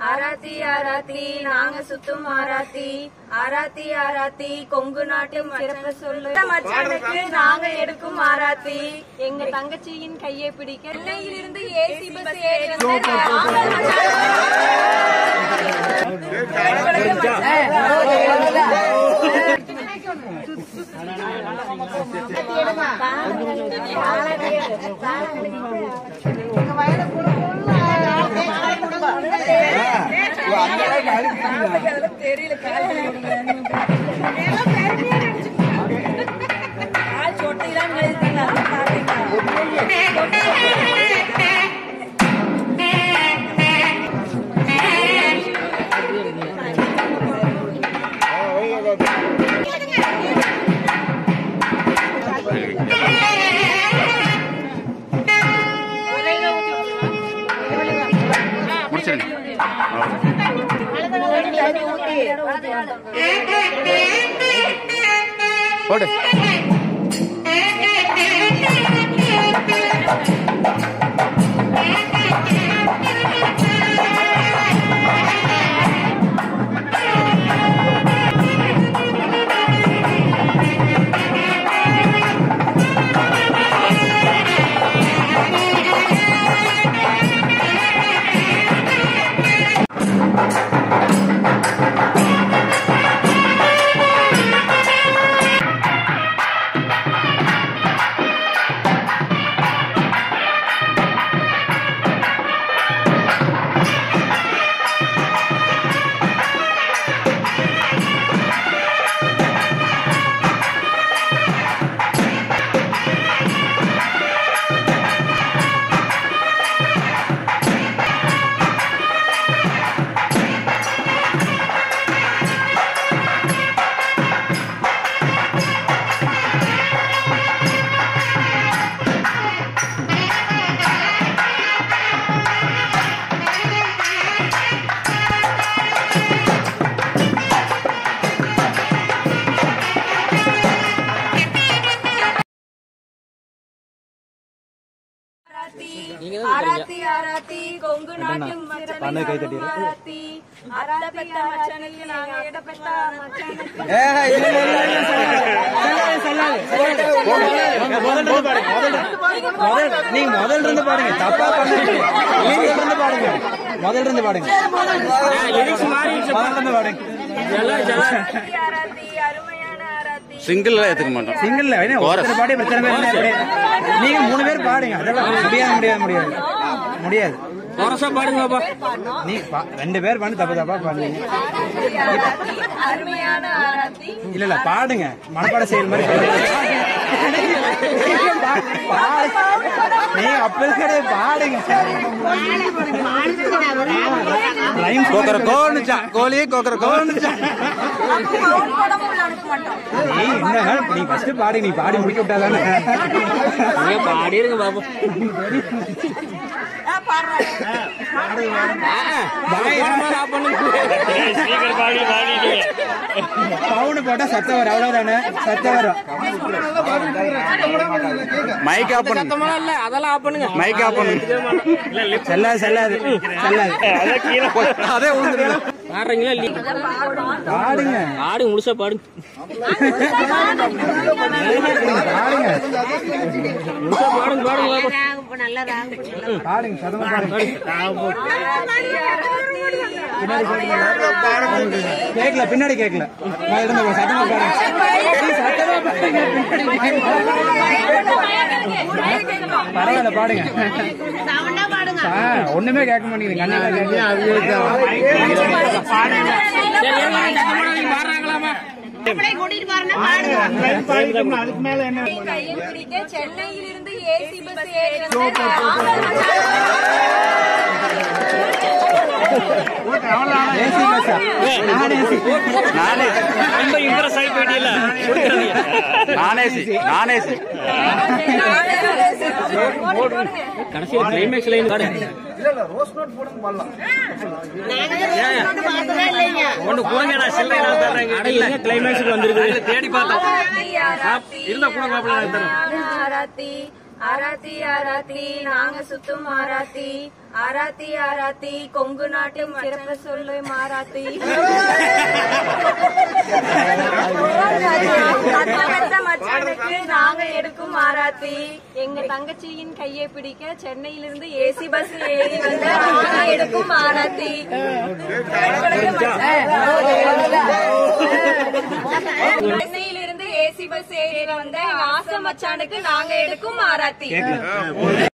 Arathi, Arathi, நாங்க சுத்தும் ஆராத்தி. Arathi, Arathi, Kongu நாட்டும் சிறப்பு சொல்லு. மச்சானுக்கு நாங்க எடுக்கும் ஆராத்தி. எங்க தங்கச்சியின் கையை பிடிக்க சென்னையிலிருந்து ஏசி பஸ் ஏறி போடு. Arathi, Arathi, கொங்கு நாட்டும் மச்சானுக்கு ஆராத்தி. அரப்பட்ட மச்சானுக்கு நாங்க இடப்பட்ட மச்சானுக்கு. நீங்க முதல்ல இருந்து பாடுங்க. தப்பா பண்ணீங்க. முதல்ல இருந்து பாடுங்க. சிங்கிள் ஏத்துக்க மாட்டோம். சிங்கிள் பாடி பிரச்சனை நீங்க 3 பேர் பாடுங்க. அதெல்லாம் முடியாது. கோரஸா பாடுங்க பாப்பா. நீ 2 பேர் பாடு தப்பா பாடுங்க. அருமையான ஆராத்தி. இல்ல பாடுங்க. மனப்பாட செயல் மாதிரி நீ அப்பல் கிடையாது பாடுங்க. கோக்கர கோனுச்சா கோழி கோக்கர கோனுச்சா நீ என்ன நீ ஃபர்ஸ்ட் பாடு. நீ பாடி முடிக்க விட்டாதானே பாடிருங்க பாப்பா. பவுன் போட்டா சத்தம் வரும். அவ்வளவுதானே சத்தம் வரும். மைக் ஆஃப் பண்ணுங்க. அதெல்லாம் ஆஃப் பண்ணுங்க. மைக் ஆஃப் பண்ணுங்க. செல்லாது அதே பாடுறீங்களா பாடுங்க. ஆடு முழுசா பாடுங்க. பாடுங்க சதமா கேட்கல. பின்னாடி கேட்கல. சத்தமா பரவாயில்ல பாடுங்க. ஒண்ணுமே கேட்க மாட்டேங்குது. சென்னையிலிருந்து ஏசி பஸ் ஏறி கடைசியில் climax line Arathi, aarti aarti நாங்க சுத்தும் ஆராத்தி ஆராத்தி ஆராத்தி கொங்கு நாட்டும் சிறப்பு சொல்லு மாராத்தி மச்சானுக்கு நாங்க எடுக்கும் ஆராத்தி எங்க தங்கச்சியின் கையை பிடிக்க சென்னையிலிருந்து ஏசி பஸ் ஏறி வந்து நாங்க எடுக்கும் ஆராத்தி சென்னையிலிருந்து ஏசி பஸ் ஏறி வந்த ஆசை மச்சானுக்கு நாங்க எடுக்கும் ஆராத்தி